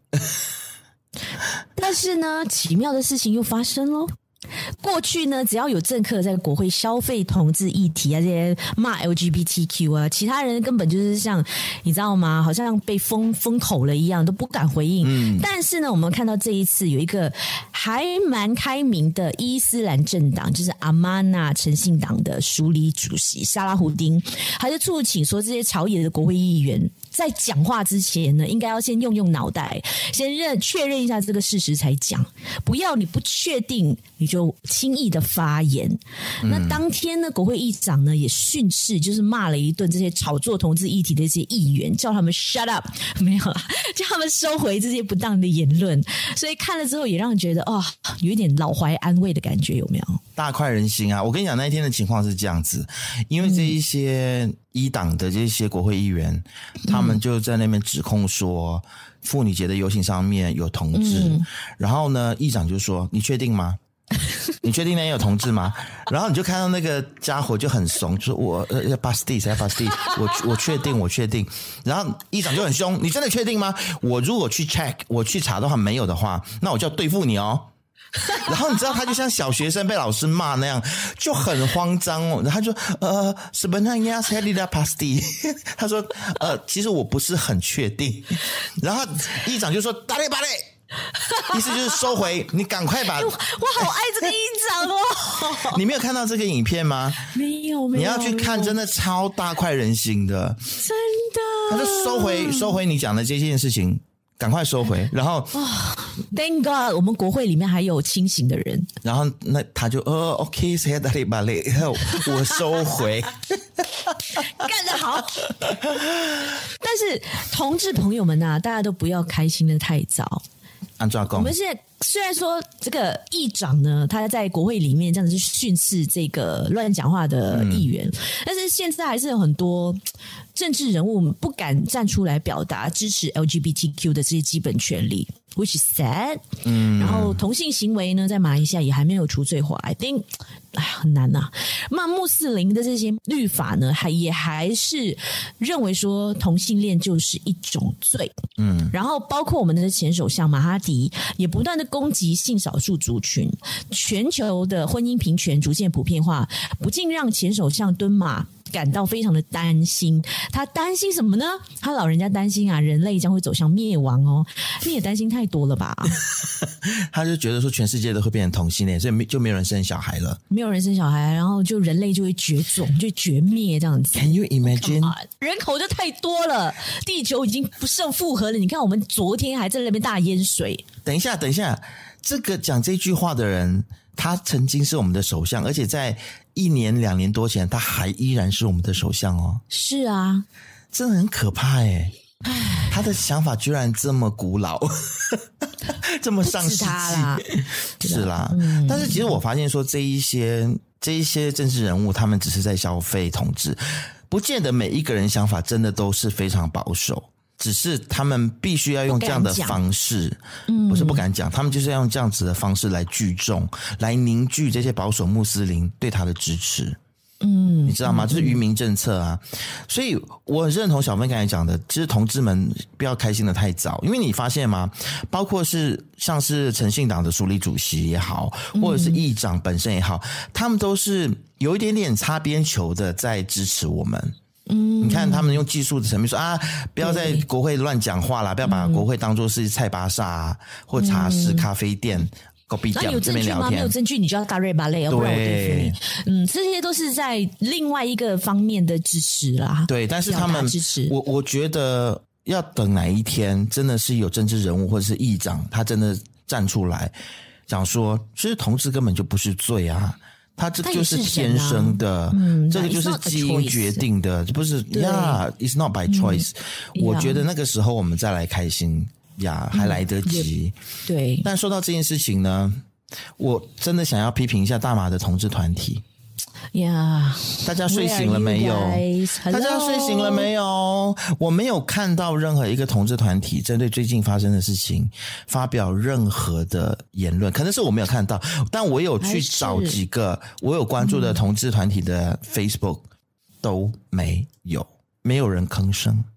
A: 但是呢，奇妙的事情又发生咯。过去呢，只要有政客在国会消费同志议题啊，这些骂 L G B T Q 啊，其他人根本就是像你知道吗？好像被封封口了一样，都不敢回应。嗯，但是呢，我们看到这一次有一个还蛮开明的伊斯兰政党，就是阿曼纳诚信党的署理主席沙拉胡丁，他就促请说这些朝野的国会议员在讲话之前呢，应该要先用用脑袋，先认确认一下这个事实才讲，不要你不确定你就轻易的发言。嗯、那当天呢，国会议长呢也训斥，就是骂了一顿这些炒作同志议题的这些议员，叫他们 shut up， 没有啦，叫他们收回这些不当的言论。所以看了之后也让人觉得哦，有一点老怀安慰的感觉，有没有？
B: 大快人心啊！我跟你讲，那一天的情况是这样子，因为这一些一党的这些国会议员，嗯、他们就在那边指控说，妇女节的游行上面有同志，嗯、然后呢，议长就说：“你确定吗？你确定那边有同志吗？”然后你就看到那个家伙就很怂，就说：“我呃，巴斯蒂，谁巴斯蒂？我我确定，我确定。”然后议长就很凶：“你真的确定吗？我如果去 check， 我去查的话没有的话，那我就要对付你哦。”然后你知道他就像小学生被老师骂那样，就很慌张哦。然后他就呃 sebenarnya saya tidak pasti， 他说呃其实我不是很确定。然后议长就说打嘞打嘞，意思就是收回，你赶快把。我
A: 好爱这个议长哦。
B: 你没有看到这个影片吗？
A: 没有，没有。
B: 你要去看，真的超大快人心的，
A: 真的。
B: 他就收回收回你讲的这件事情。赶快收回，然后、
A: 哦、Thank God， 我们国会里面还有清醒的人。
B: 然后那他就呃 OK， 谁打雷把雷，我收回，
A: 干得好。但是同志朋友们啊，大家都不要开心的太早。
B: 按照讲，
A: 我们现在虽然说这个议长呢，他在国会里面这样子去训斥这个乱讲话的议员、嗯，但是现在还是有很多政治人物不敢站出来表达支持 L G B T Q 的这些基本权利 ，which is sad。嗯，然后同性行为呢，在马来西亚也还没有除罪化 ，I think， 哎呀，很难呐、啊。那穆斯林的这些律法呢，还也还是认为说同性恋就是一种罪。嗯，然后包括我们的前首相马哈迪也不断的攻击性少数族群，全球的婚姻平权逐渐普遍化，不禁让前首相敦马感到非常的担心。他担心什么呢？他老人家担心啊，人类将会走向灭亡哦。你也担心太多了吧？
B: 他就觉得说全世界都会变成同性恋，所以就没有人生小孩了，
A: 没有人生小孩，然后就人类就会绝种，就绝灭这样子。
B: Can you imagine？
A: 人口就太多了，地球已经不胜负荷了。你看，我们昨天还在那边大淹水。
B: 等一下，等一下，这个讲这句话的人，他曾经是我们的首相，而且在一年两年多前，他还依然是我们的首相哦。
A: 是啊，
B: 真的很可怕耶。他的想法居然这么古老，这么上世纪，啦是啦、嗯。但是其实我发现说，这一些这一些政治人物，他们只是在消费统治，不见得每一个人想法真的都是非常保守。只是他们必须要用这样的方式，不, 不是不敢讲、嗯，他们就是要用这样子的方式来聚众，来凝聚这些保守穆斯林对他的支持。嗯，你知道吗？这、就是愚民政策啊！所以我很认同小芬刚才讲的，其实同志们不要开心的太早，因为你发现吗？包括是像是诚信党的署理主席也好，或者是议长本身也好，他们都是有一点点擦边球的在支持我们。嗯，你看他们用技术的层面说啊，不要在国会乱讲话啦，不要把国会当作是菜巴萨啊，或茶室、咖啡店。
A: 那有证据吗？没有证据，你就要大瑞巴累，不然我对付你。嗯，这些都是在另外一个方面的支持啦。
B: 对，但是他们
A: 支持，
B: 我我觉得要等哪一天，真的是有政治人物或者是议长，他真的站出来讲说，其实同志根本就不是罪啊。他这就是天生的，嗯，这个就是基因决定的，不是呀、yeah, ？It's not by choice、嗯。我觉得那个时候我们再来开心呀，还来得及、嗯。
A: 对。
B: 但说到这件事情呢，我真的想要批评一下大马的同志团体。
A: 呀、
B: yeah, 大家睡醒了没有？大家睡醒了没有？我没有看到任何一个同志团体针对最近发生的事情发表任何的言论，可能是我没有看到，但我有去找几个我有关注的同志团体的 Facebook、嗯、都没有，没有人吭声。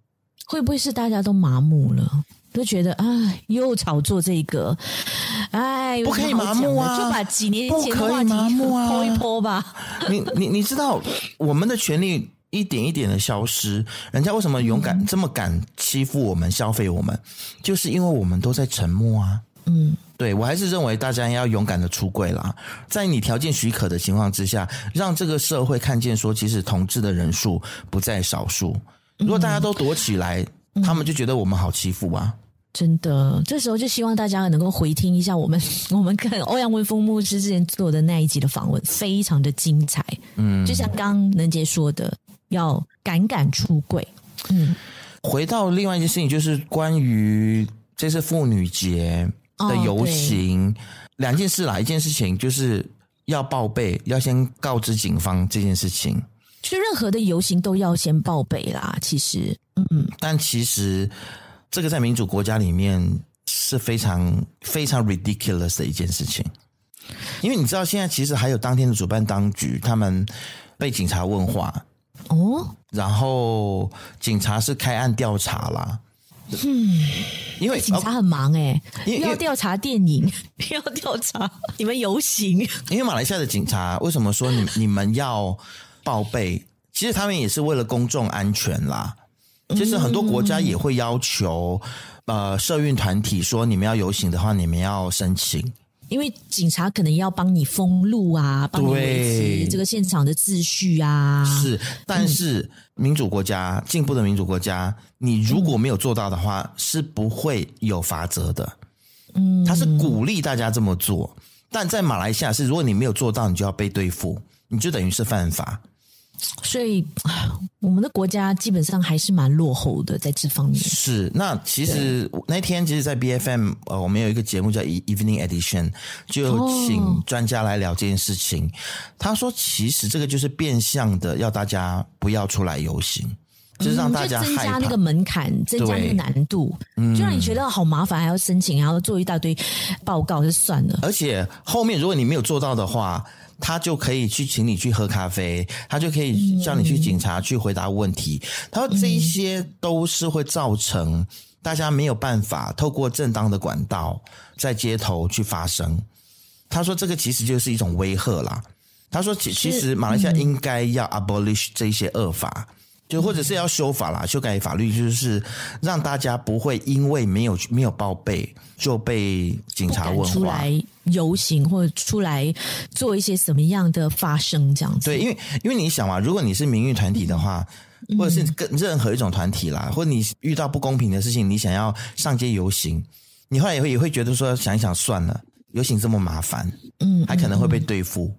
A: 会不会是大家都麻木了？都觉得哎，又炒作这个，哎，
B: 不可以麻木啊！
A: 就把几年前的
B: 不可以
A: 话题
B: 麻木啊，
A: 泼一泼吧。
B: 你你你知道我们的权利一点一点的消失，人家为什么勇敢、嗯、这么敢欺负我们、消费我们，就是因为我们都在沉默啊。嗯，对，我还是认为大家要勇敢的出柜啦，在你条件许可的情况之下，让这个社会看见说，其实同志的人数不在少数。如果大家都躲起来，嗯、他们就觉得我们好欺负啊。
A: 真的，这时候就希望大家能够回听一下我们我们跟欧阳文峰牧师之前做的那一集的访问，非常的精彩。嗯，就像刚能杰说的，要敢敢出柜。嗯，
B: 回到另外一件事情，就是关于这次妇女节的游行，两、哦、件事啦。一件事情就是要报备，要先告知警方这件事情。
A: 就任何的游行都要先报备啦，其实，嗯，
B: 但其实。这个在民主国家里面是非常非常 ridiculous 的一件事情，因为你知道现在其实还有当天的主办当局，他们被警察问话哦，然后警察是开案调查啦。
A: 嗯，因为警察很忙哎、欸，要调查电影，要调查你们游行。
B: 因为马来西亚的警察为什么说你你们要报备？其实他们也是为了公众安全啦。其实很多国家也会要求，呃，社运团体说你们要游行的话，你们要申请，
A: 因为警察可能要帮你封路啊，帮你维持这个现场的秩序啊。
B: 是，但是民主国家、进步的民主国家，你如果没有做到的话，嗯、是不会有罚则的。嗯，他是鼓励大家这么做，但在马来西亚是，如果你没有做到，你就要被对付，你就等于是犯法。
A: 所以我们的国家基本上还是蛮落后的在这方面。
B: 是，那其实那天其实在 B F M 呃，我们有一个节目叫 Evening Edition， 就请专家来聊这件事情、哦、他说其实这个就是变相的要大家不要出来游行，就是让大家害怕、嗯、
A: 增加那个门槛，增加那个难度，就让你觉得好麻烦，还要申请，还要做一大堆报告，就算了。
B: 而且后面如果你没有做到的话，他就可以去请你去喝咖啡，他就可以叫你去警察去回答问题。他说这一些都是会造成大家没有办法透过正当的管道在街头去发声。他说这个其实就是一种威吓啦。他说其其实马来西亚应该要 abolish 这些恶法，就或者是要修法啦，修改法律，就是让大家不会因为没有没有报备就被警察问话，
A: 出来游行或者出来做一些什么样的发声这样子。
B: 对，因为因为你想嘛，如果你是民运团体的话，嗯、或者是跟任何一种团体啦，或者你遇到不公平的事情，你想要上街游行，你后来也会也会觉得说，想一想算了，游行这么麻烦，嗯，还可能会被对付。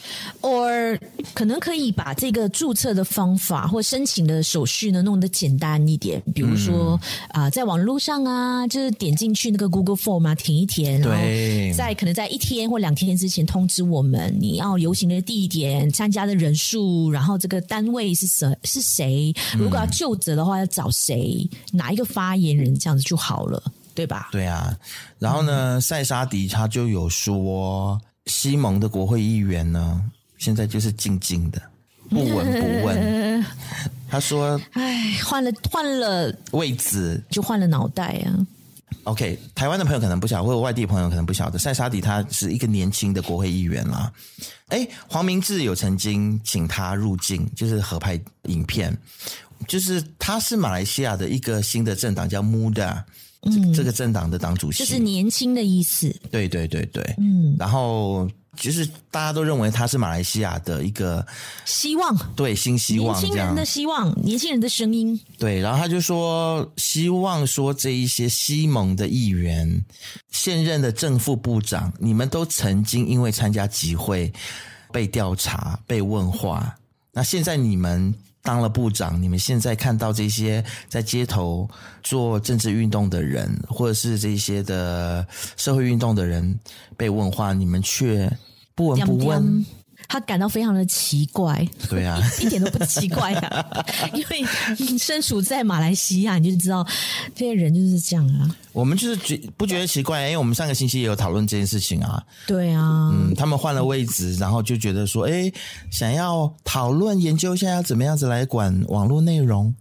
A: or 可能可以把这个注册的方法或申请的手续呢弄得简单一点，比如说啊、嗯呃，在网络上啊，就是点进去那个 Google Form 啊，填一填，然后在可能在一天或两天之前通知我们你要游行的地点、参加的人数，然后这个单位是谁是谁，如果要究责的话要找谁，哪一个发言人，这样子就好了，对吧？
B: 对啊，然后呢，嗯、塞沙迪他就有说。西蒙的国会议员呢，现在就是静静的，不闻不问。他说：“
A: 哎，换了换了
B: 位置，
A: 就换了脑袋啊。”
B: OK， 台湾的朋友可能不晓得，或者外地的朋友可能不晓得，塞沙迪他是一个年轻的国会议员啦。哎，黄明志有曾经请他入境，就是合拍影片，就是他是马来西亚的一个新的政党叫 Muda。嗯，这个政党的党主席
A: 就是年轻的意思。
B: 对对对对，嗯，然后就是大家都认为他是马来西亚的一个
A: 希望，
B: 对，新希望，
A: 年轻人的希望，年轻人的声音。
B: 对，然后他就说，希望说这一些西蒙的议员、现任的正副部长，你们都曾经因为参加集会被调查、被问话，那现在你们当了部长，你们现在看到这些在街头做政治运动的人，或者是这些的社会运动的人被问话，你们却不闻不问。
A: 他感到非常的奇怪。
B: 对啊，
A: 一点都不奇怪啊，因为你身处在马来西亚，你就知道这些人就是这样啊。
B: 我们就是觉不觉得奇怪，因为我们上个星期也有讨论这件事情啊。
A: 对啊，
B: 嗯，他们换了位置，然后就觉得说，哎，想要讨论研究一下要怎么样子来管网络内容。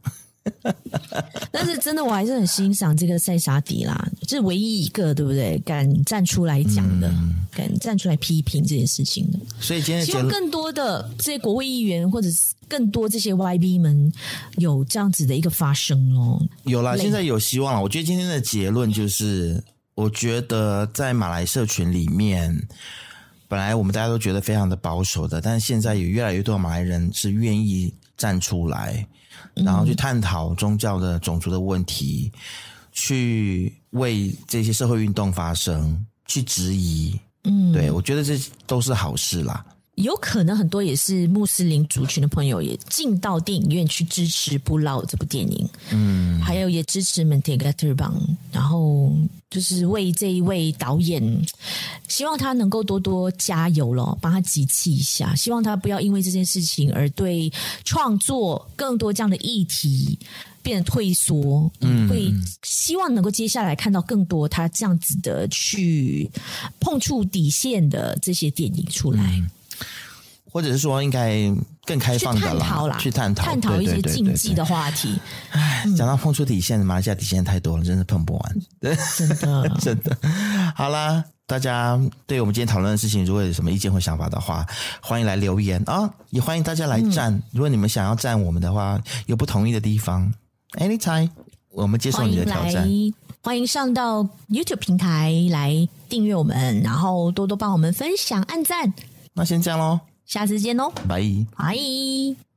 A: 但是真的我还是很欣赏这个塞沙迪啦，是唯一一个对不对敢站出来讲的、嗯、敢站出来批评这件事情的。
B: 所以今天的
A: 希望更多的这些国会议员或者是更多这些 Y B 们有这样子的一个发声咯。
B: 有啦，现在有希望了。我觉得今天的结论就是我觉得在马来社群里面本来我们大家都觉得非常的保守的，但是现在有越来越多的马来人是愿意站出来，然后去探讨宗教的种族的问题、嗯、去为这些社会运动发声，去质疑。嗯，对，我觉得这都是好事啦。
A: 有可能很多也是穆斯林族群的朋友也进到电影院去支持《布劳》这部电影，嗯，还有也支持 Mentega Terbang， 然后就是为这一位导演，希望他能够多多加油咯，帮他集气一下，希望他不要因为这件事情而对创作更多这样的议题变得退缩，嗯，会希望能够接下来看到更多他这样子的去碰触底线的这些电影出来。嗯，
B: 或者是说应该更开放的啦，去探讨啦，去探讨
A: 探讨一些禁忌的话题。
B: 哎，讲到碰触底线，马来西亚底线太多了，真是碰不完。
A: 真的，
B: 真的。好啦，大家对我们今天讨论的事情，如果有什么意见或想法的话，欢迎来留言啊，也欢迎大家来站、嗯。如果你们想要站我们的话，有不同意的地方 ，anytime， 我们接受你的挑战。
A: 欢迎上到 YouTube 平台来订阅我们，然后多多帮我们分享、按赞。
B: 那先这样咯。
A: 下次见哦，
B: 拜拜。